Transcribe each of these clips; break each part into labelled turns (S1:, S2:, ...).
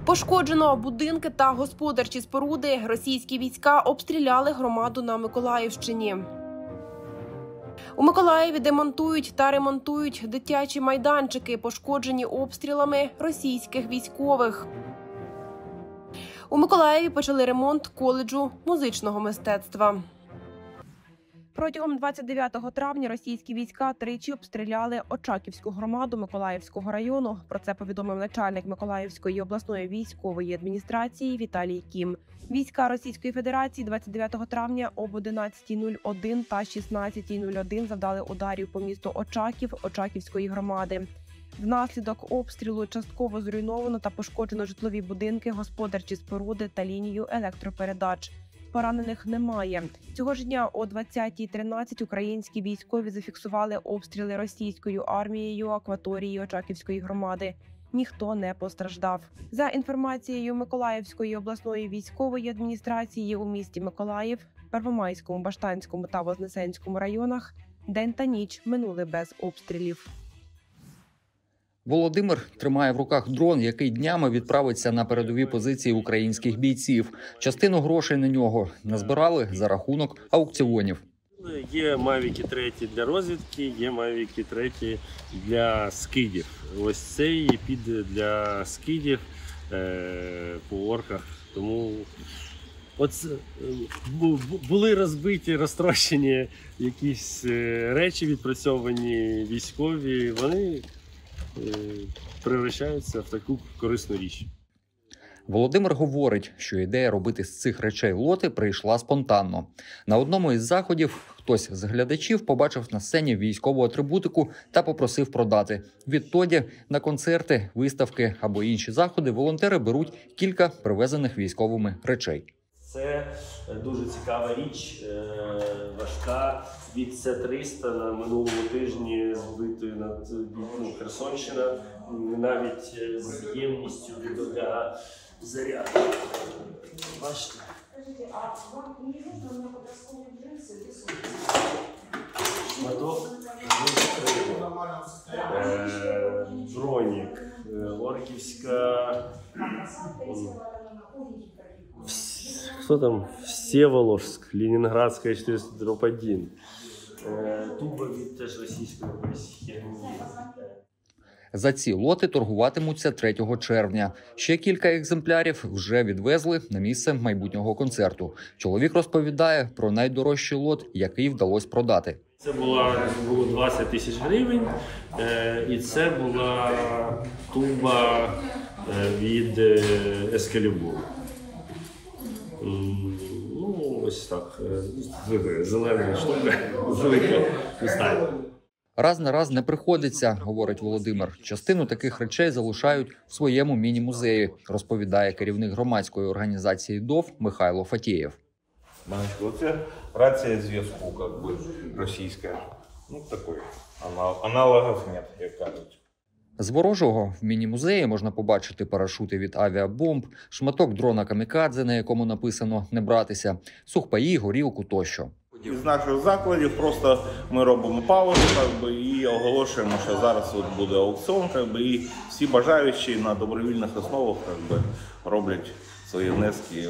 S1: Пошкоджено будинки та господарчі споруди. Російські війська обстріляли громаду на Миколаївщині. У Миколаєві демонтують та ремонтують дитячі майданчики, пошкоджені обстрілами російських військових. У Миколаєві почали ремонт коледжу музичного мистецтва. Протягом 29 травня російські війська тричі обстріляли Очаківську громаду Миколаївського району. Про це повідомив начальник Миколаївської обласної військової адміністрації Віталій Кім. Війська Російської Федерації 29 травня об 11:01 та 16:01 завдали ударів по місту Очаків Очаківської громади. Внаслідок обстрілу частково зруйновано та пошкоджено житлові будинки, господарчі споруди та лінію електропередач. Поранених немає. Цього ж дня о 20:13 українські військові зафіксували обстріли російською армією акваторії Очаківської громади. Ніхто не постраждав. За інформацією Миколаївської обласної військової адміністрації, у місті Миколаїв, Первомайському, Баштанському та Вознесенському районах день та ніч минули без обстрілів.
S2: Володимир тримає в руках дрон, який днями відправиться на передові позиції українських бійців. Частину грошей на нього назбирали за рахунок аукціонів.
S3: Є мавіки 3 для розвідки, є мавіки 3 для скидів. Ось цей піде для скидів по орках. Тому були розбиті, розтрощені якісь речі, відпрацьовані військові. Вони превращаються в таку корисну річ.
S2: Володимир говорить, що ідея робити з цих речей лоти прийшла спонтанно. На одному із заходів хтось з глядачів побачив на сцені військову атрибутику та попросив продати. Відтоді на концерти, виставки або інші заходи волонтери беруть кілька привезених військовими речей.
S3: Це дуже цікава річ, важка, від С-300 на минулому тижні збитою над Херсонщина, навіть з ємністю від заряду. Бачите? Шматок, бронік, орківська... Что там? Всеволожск, Ленинградская 401. Туба від теж російської херні.
S2: За ці лоти торгуватимуться 3 червня. Ще кілька екземплярів вже відвезли на місце майбутнього концерту. Чоловік розповідає про найдорожчий лот, який вдалося продати.
S3: Це було 20 тисяч гривень, і це була туба від Ескалібуру. Ну, ось так, зелена штука, велика достатньо.
S2: Раз на раз не приходиться, говорить Володимир. Частину таких речей залишають в своєму міні-музеї, розповідає керівник громадської організації ДОВ Михайло Фатєєв.
S4: Оце рація зв'язку, російська. Ну, такий. Аналогів немає, як кажуть.
S2: З ворожого в міні-музеї можна побачити парашути від авіабомб, шматок дрона камікадзе, на якому написано «не братися», сухпаї, горілку тощо.
S4: Із наших закладів просто ми робимо паузу і оголошуємо, що зараз буде аукціон, і всі бажаючі на добровільних основах роблять свої внески.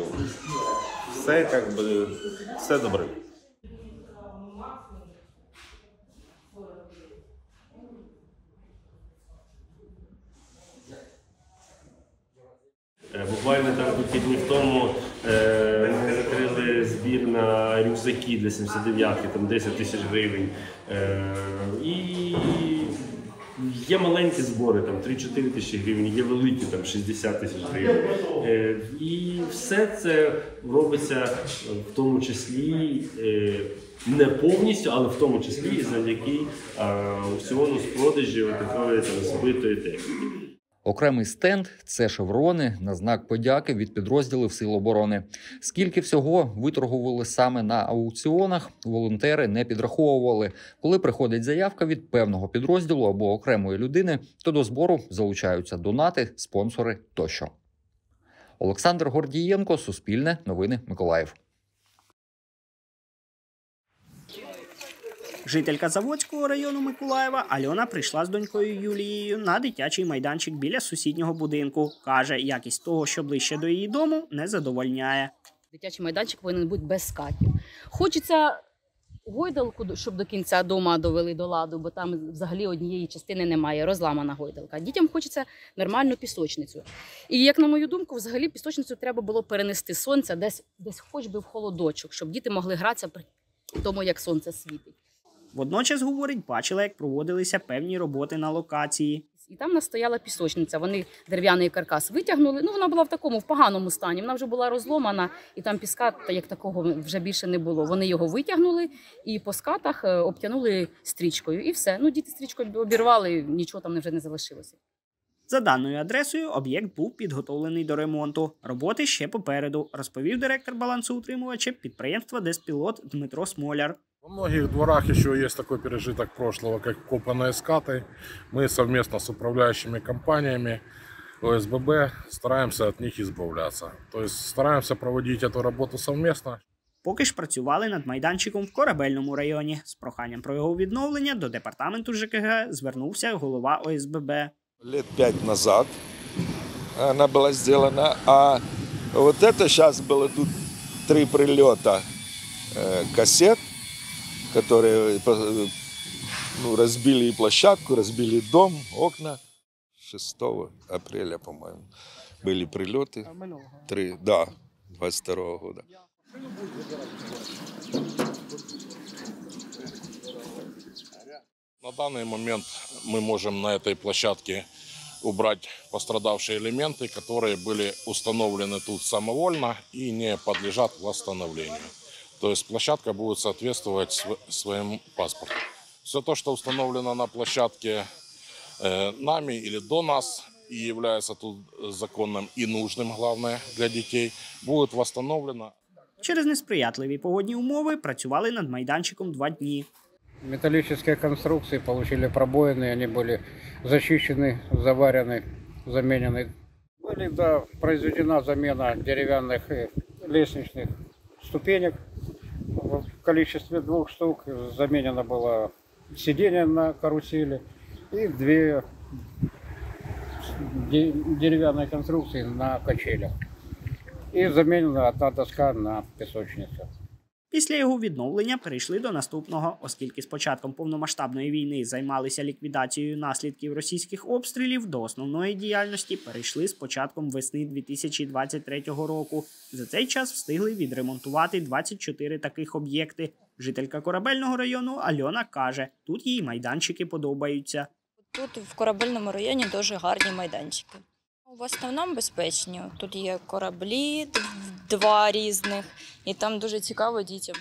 S4: Все добре.
S3: Буквально там кілька днів тому ми закрили збір на рюкзаки для 79-ки, там 10 тисяч гривень. І є маленькі збори, там 3-4 тисячі гривень, є великі, там 60 тисяч гривень. І все це робиться в тому числі, не повністю, але в тому числі завдяки аукціону з продажу такої збитої техніки.
S2: Окремий стенд – це шеврони на знак подяки від підрозділів Сил оборони. Скільки всього виторгували саме на аукціонах, волонтери не підраховували. Коли приходить заявка від певного підрозділу або окремої людини, то до збору залучаються донати, спонсори тощо. Олександр Гордієнко, Суспільне, Новини, Миколаїв.
S5: Жителька Заводського району Миколаєва Альона прийшла з донькою Юлією на дитячий майданчик біля сусіднього будинку. Каже, якість того, що ближче до її дому, не задовольняє.
S6: Дитячий майданчик повинен бути без скатів. Хочеться гойдалку, щоб до кінця дома довели до ладу, бо там взагалі однієї частини немає, розламана гойдалка. Дітям хочеться нормальну пісочницю. І, як на мою думку, взагалі пісочницю треба було перенести з сонця десь хоч би в холодочок, щоб діти могли гратися при тому, як сонце світить.
S5: Водночас, говорить, бачила, як проводилися певні роботи на локації.
S6: І там настояла пісочниця. Вони дерев'яний каркас витягнули. Вона була в такому, в поганому стані. Вона вже була розломана, і там піска, як такого, вже більше не було. Вони його витягнули і по скатах обтянули стрічкою. І все. Діти стрічку обірвали, нічого там вже не залишилося.
S5: За даною адресою, об'єкт був підготовлений до ремонту. Роботи ще попереду, розповів директор балансоутримувача підприємства «Деспілот» Дмитро Смоляр.
S7: Во многих дворах еще есть такой пережиток прошлого, как копанные скаты. Мы совместно с управляющими компаниями ОСББ стараемся от них избавляться. То есть стараемся проводить эту работу совместно.
S5: Поки ж працювали над майданчиком в Корабельному районі. З проханням про його відновлення до департаменту ЖКГ звернувся голова ОСББ.
S8: Лет 5 назад она была сделана, а вот это сейчас было тут 3 прилета кассет, которые разбили и площадку, разбили дом, окна. 6 апреля, по-моему, были прилеты. 3, да, 22 года.
S7: На данный момент мы можем на этой площадке убрать пострадавшие элементы, которые были установлены тут самовольно и не подлежат восстановлению. То есть площадка будет соответствовать своему паспорту. Все то, что установлено на площадке нами или до нас и является тут законным и нужным, главное, для детей, будет восстановлено.
S5: Через несприятливі погодні умови працювали над майданчиком 2 дні.
S9: Металлические конструкции получили пробоины, они были зачищены, заварены, заменены. Была произведена замена деревянных лестничных ступенек в количестве 2 штук. Заменено было сиденье на карусели и 2 деревянные конструкции на качелях. И заменена 1 доска на песочницу.
S5: Після його відновлення перейшли до наступного, оскільки з початком повномасштабної війни займалися ліквідацією наслідків російських обстрілів, до основної діяльності перейшли з початком весни 2023 року. За цей час встигли відремонтувати 24 таких об'єкти. Жителька Корабельного району Альона каже, тут їй майданчики подобаються.
S10: Тут в Корабельному районі дуже гарні майданчики. В основному безпечні. Тут є кораблі, 2 різних, і там дуже цікаво дітям.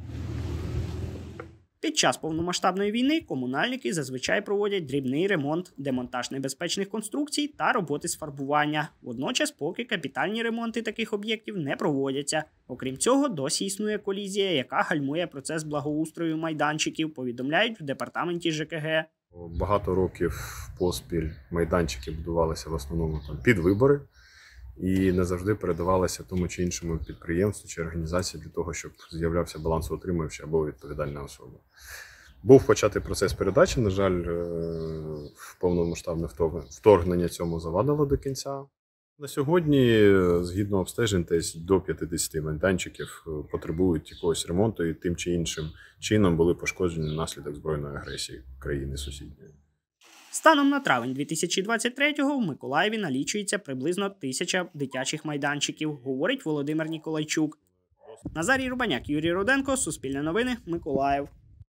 S5: Під час повномасштабної війни комунальники зазвичай проводять дрібний ремонт, демонтаж небезпечних конструкцій та роботи з фарбування. Водночас поки капітальні ремонти таких об'єктів не проводяться. Окрім цього, досі існує колізія, яка гальмує процес благоустрою майданчиків, повідомляють в департаменті ЖКГ.
S11: Багато років поспіль майданчики будувалися в основному під вибори і не завжди передавалися тому чи іншому підприємству чи організації для того, щоб з'являвся балансоутримувач або відповідальна особа. Був початий процес передачі, на жаль, повномасштабне вторгнення цьому завадило до кінця. На сьогодні, згідно обстежень, десь до 50 майданчиків потребують якогось ремонту і тим чи іншим чином були пошкоджені внаслідок збройної агресії країни сусідньої.
S5: Станом на травень 2023-го в Миколаєві налічується приблизно 1000 дитячих майданчиків, говорить Володимир Ніколайчук. Назарій Рубаняк, Юрій Руденко, Суспільне новини, Миколаїв.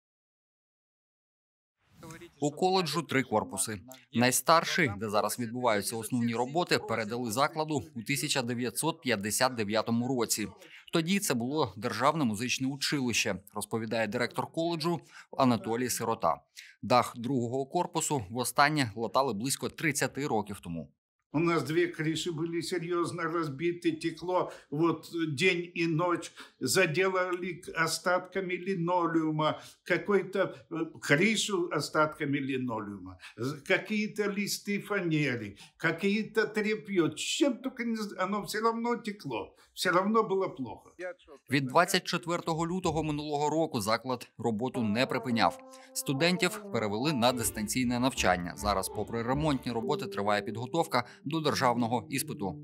S2: У коледжу 3 корпуси. Найстарший, де зараз відбуваються основні роботи, передали закладу у 1959 році. Тоді це було Державне музичне училище, розповідає директор коледжу Анатолій Сирота. Дах другого корпусу востаннє латали близько 30 років тому.
S12: У нас 2 крыши были серьезно разбиты, текло вот день и ночь, заделали остатками линолеума, какую-то крышу остатками линолеума, какие-то листы фанеры, какие-то тряпье, чем только оно все равно текло, все равно было плохо.
S2: Від 24 лютого минулого року заклад роботу не припиняв. Студентів перевели на дистанційне навчання. Зараз, попри ремонтні роботи, триває підготовка до державного іспиту.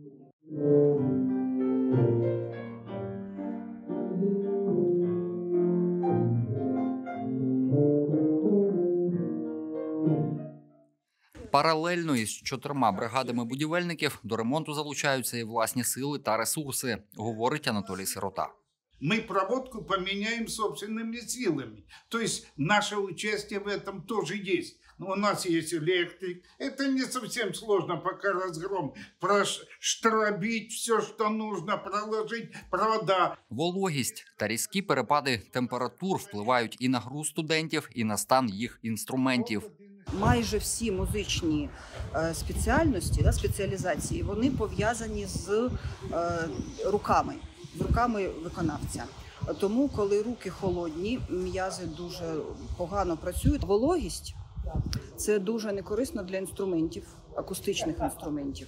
S2: Паралельно із 4 бригадами будівельників до ремонту залучаються і власні сили та ресурси, говорить Анатолій Сирота.
S12: Мы проводку поменяем собственными силами. То есть наше участие в этом тоже есть. Но у нас есть электрик. Это не совсем сложно, пока разгром. Проштробить все, что нужно, проложить провода.
S2: Вологість та різкі перепади температур впливають і на гру студентів, і на стан їх інструментів.
S13: Майже всі музичні спеціальності, спеціалізації, вони пов'язані з руками виконавця. Тому, коли руки холодні, м'язи дуже погано працюють. Вологість – це дуже некорисно для інструментів, акустичних інструментів.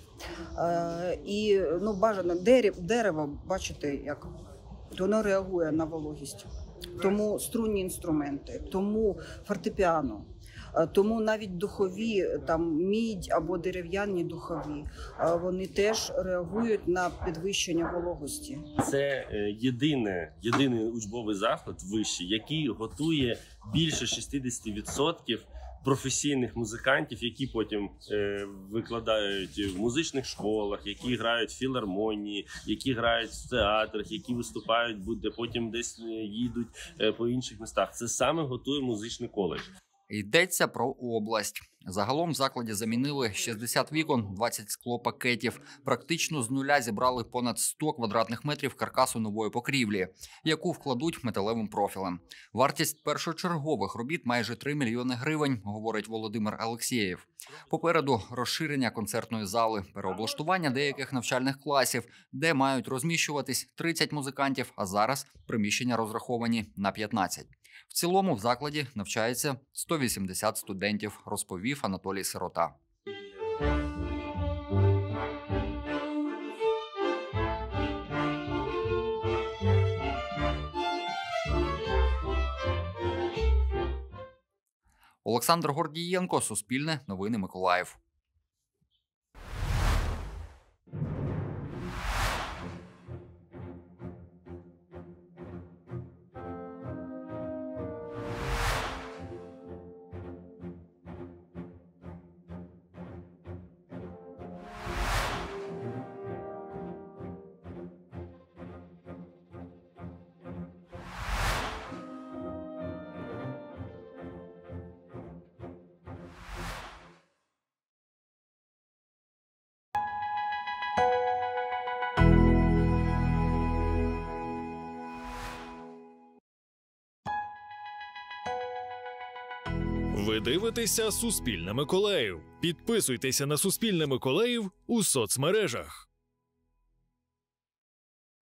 S13: І бажано дерево, бачите, як воно реагує на вологість. Тому струнні інструменти, тому фортепіано. Тому навіть духові, там мідь або дерев'яні духові, вони теж реагують на підвищення вологості.
S3: Це єдиний учбовий заклад вищий, який готує більше 60% професійних музикантів, які потім викладають в музичних школах, які грають в філармонії, які грають в театрах, які виступають, потім десь їдуть по інших містах. Це саме готує музичний коледж.
S2: Йдеться про область. Загалом в закладі замінили 60 вікон, 20 склопакетів. Практично з нуля зібрали понад 100 квадратних метрів каркасу нової покрівлі, яку вкладуть металевим профілем. Вартість першочергових робіт майже 3 мільйони гривень, говорить Володимир Алексєєв. Попереду розширення концертної зали, переоблаштування деяких навчальних класів, де мають розміщуватись 30 музикантів, а зараз приміщення розраховані на 15. В цілому в закладі навчається 180 студентів, розповів Анатолій Сирота. Олександр Гордієнко, Суспільне, Новини Миколаїв.
S14: Ви дивитеся Суспільне Миколаїв. Підписуйтеся на Суспільне Миколаїв у соцмережах.